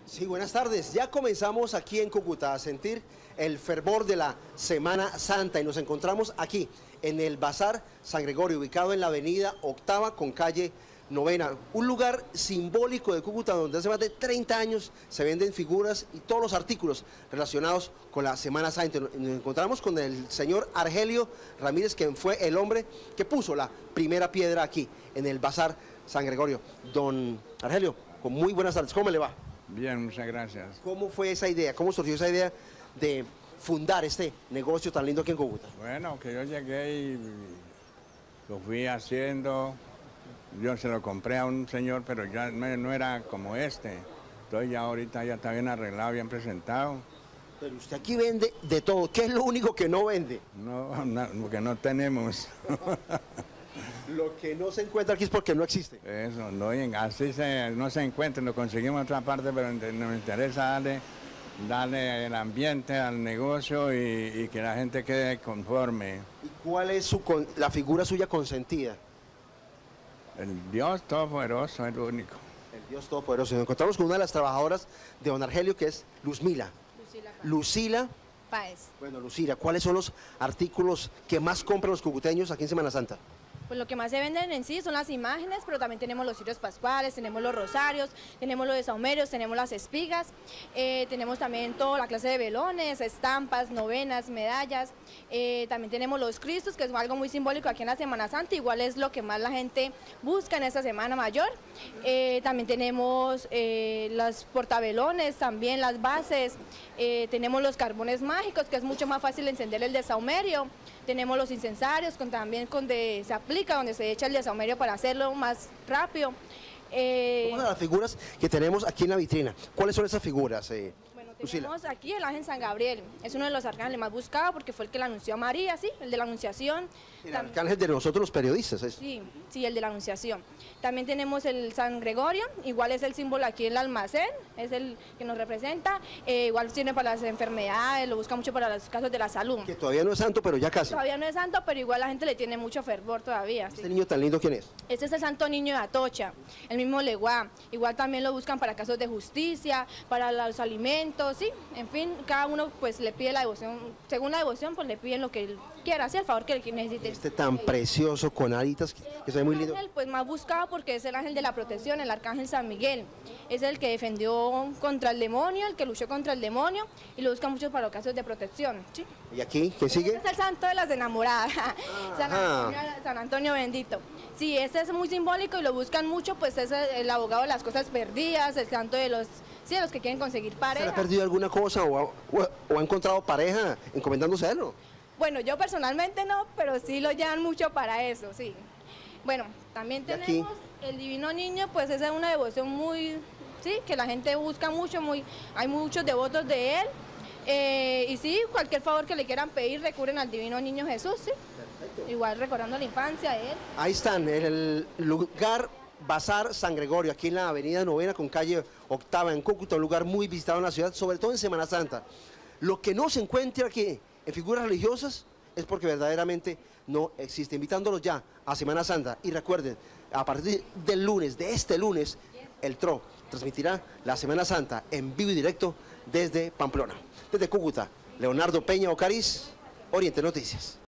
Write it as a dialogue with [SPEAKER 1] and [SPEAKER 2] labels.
[SPEAKER 1] Sí, buenas tardes. Ya comenzamos aquí en Cúcuta a sentir el fervor de la Semana Santa y nos encontramos aquí en el Bazar San Gregorio, ubicado en la avenida Octava con calle Novena, un lugar simbólico de Cúcuta donde hace más de 30 años se venden figuras y todos los artículos relacionados con la Semana Santa. Nos encontramos con el señor Argelio Ramírez, quien fue el hombre que puso la primera piedra aquí en el Bazar San Gregorio. Don Argelio, con muy buenas tardes, ¿cómo le va?
[SPEAKER 2] Bien, muchas gracias.
[SPEAKER 1] ¿Cómo fue esa idea? ¿Cómo surgió esa idea de fundar este negocio tan lindo aquí en Cúcuta?
[SPEAKER 2] Bueno, que yo llegué y lo fui haciendo. Yo se lo compré a un señor, pero ya no era como este. Entonces ya ahorita ya está bien arreglado, bien presentado.
[SPEAKER 1] Pero usted aquí vende de todo. ¿Qué es lo único que no vende?
[SPEAKER 2] No, porque no tenemos.
[SPEAKER 1] Lo que no se encuentra aquí es porque no existe.
[SPEAKER 2] Eso, no, así no se encuentra, lo conseguimos en otra parte, pero nos interesa darle el ambiente al negocio y que la gente quede conforme.
[SPEAKER 1] ¿Y cuál es la figura suya consentida?
[SPEAKER 2] El Dios Todopoderoso es lo único.
[SPEAKER 1] El Dios Todopoderoso. Nos encontramos con una de las trabajadoras de don Argelio, que es Luzmila. Lucila
[SPEAKER 3] Páez.
[SPEAKER 1] Bueno, Lucila, ¿cuáles son los artículos que más compran los cucuteños aquí en Semana Santa?
[SPEAKER 3] Pues lo que más se venden en sí son las imágenes, pero también tenemos los cirios pascuales, tenemos los rosarios, tenemos los desahumerios, tenemos las espigas, tenemos también toda la clase de velones, estampas, novenas, medallas, también tenemos los cristos, que es algo muy simbólico aquí en la Semana Santa, igual es lo que más la gente busca en esta Semana Mayor. También tenemos los portavelones, también las bases, tenemos los carbones mágicos, que es mucho más fácil encender el desahumerio. Tenemos los incensarios, también donde se aplica, donde se echa el desahumerio para hacerlo más rápido.
[SPEAKER 1] Vamos a las figuras que tenemos aquí en la vitrina. ¿Cuáles son esas figuras,
[SPEAKER 3] Bueno,
[SPEAKER 1] Lucila?
[SPEAKER 3] tenemos aquí el ángel San Gabriel. Es uno de los arcángeles más buscados porque fue el que le anunció a María, ¿sí? El de la anunciación.
[SPEAKER 1] El arcángel de nosotros los periodistas.
[SPEAKER 3] Sí, el de la anunciación. También tenemos el San Gregorio, igual es el símbolo aquí en el almacén, es el que nos representa. Igual sirve para las enfermedades, lo busca mucho para los casos de la salud.
[SPEAKER 1] Que todavía no es santo, pero ya casi.
[SPEAKER 3] Todavía no es santo, pero igual la gente le tiene mucho fervor todavía.
[SPEAKER 1] ¿Este niño tan lindo quién es?
[SPEAKER 3] Este es el Santo Niño de Atocha, el mismo Leguá. Igual también lo buscan para casos de justicia, para los alimentos, sí. En fin, cada uno pues le pide la devoción, según la devoción pues le piden lo que él quiera, así el favor que él necesite.
[SPEAKER 1] Este tan precioso con aritas que se ve muy lindo.
[SPEAKER 3] El ángel pues más buscado porque es el ángel de la protección, el arcángel San Miguel. Es el que defendió contra el demonio, el que luchó contra el demonio y lo buscan muchos para los casos de protección. ¿Sí?
[SPEAKER 1] ¿Y aquí qué sigue?
[SPEAKER 3] Este es el santo de las enamoradas, San Antonio bendito. Sí, este es muy simbólico y lo buscan mucho, pues es el abogado de las cosas perdidas, el santo de los, sí, de los que quieren conseguir pareja.
[SPEAKER 1] ¿Se le ha perdido alguna cosa o ha encontrado pareja encomendándose a él?
[SPEAKER 3] Bueno, yo personalmente no, pero sí lo llevan mucho para eso, sí. Bueno, también tenemos el Divino Niño, pues esa es una devoción muy, sí, que la gente busca mucho, hay muchos devotos de él. Y sí, cualquier favor que le quieran pedir, recurren al Divino Niño Jesús, sí. Perfecto. Igual recordando la infancia de él.
[SPEAKER 1] Ahí están, en el lugar Bazar San Gregorio, aquí en la avenida Novena con calle Octava en Cúcuta, un lugar muy visitado en la ciudad, sobre todo en Semana Santa. Lo que no se encuentra aquí en figuras religiosas es porque verdaderamente no existe. Invitándolos ya a Semana Santa y recuerden, a partir del lunes, de este lunes, el TRO transmitirá la Semana Santa en vivo y directo desde Pamplona. Desde Cúcuta, Leonardo Peña Ocariz, Oriente Noticias.